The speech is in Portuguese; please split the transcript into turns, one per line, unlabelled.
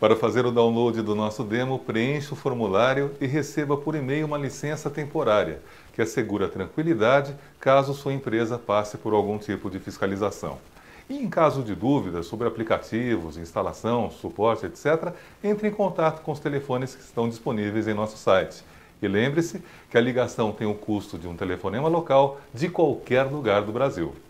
Para fazer o download do nosso demo, preencha o formulário e receba por e-mail uma licença temporária, que assegura tranquilidade caso sua empresa passe por algum tipo de fiscalização. E em caso de dúvidas sobre aplicativos, instalação, suporte, etc., entre em contato com os telefones que estão disponíveis em nosso site. E lembre-se que a ligação tem o custo de um telefonema local de qualquer lugar do Brasil.